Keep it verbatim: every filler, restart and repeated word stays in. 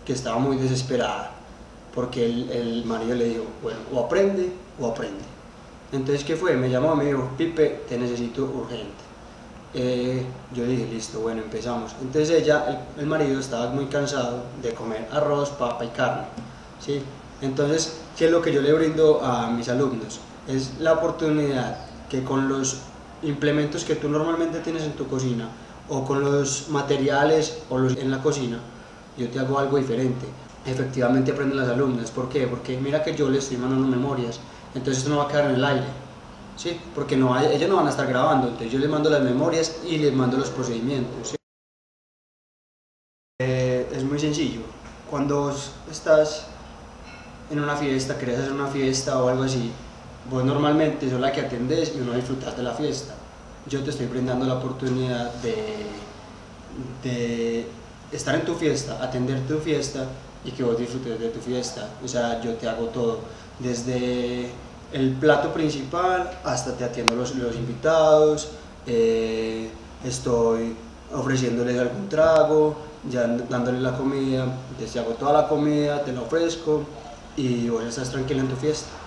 que estaba muy desesperada, porque el, el marido le dijo, bueno, o aprende o aprende. Entonces, ¿qué fue? Me llamó, me dijo, Pipe, te necesito urgente. Eh, yo dije, listo, bueno, empezamos. Entonces ella, el, el marido estaba muy cansado de comer arroz, papa y carne, ¿sí? Entonces, ¿qué es lo que yo le brindo a mis alumnos? Es la oportunidad que con los implementos que tú normalmente tienes en tu cocina, o con los materiales o los en la cocina, yo te hago algo diferente. Efectivamente aprenden las alumnas. ¿Por qué? Porque mira que yo les estoy mandando memorias, entonces esto no va a quedar en el aire, ¿sí? Porque no hay, ellos no van a estar grabando, entonces yo les mando las memorias y les mando los procedimientos, ¿sí? Eh, es muy sencillo. Cuando estás en una fiesta, querés hacer una fiesta o algo así, vos normalmente sos la que atendés y no disfrutas de la fiesta. Yo te estoy brindando la oportunidad de, de estar en tu fiesta, atender tu fiesta y que vos disfrutes de tu fiesta. O sea, yo te hago todo, desde el plato principal hasta te atiendo los, los invitados, eh, estoy ofreciéndoles algún trago, ya dándoles la comida, te hago toda la comida, te la ofrezco y vos estás tranquila en tu fiesta.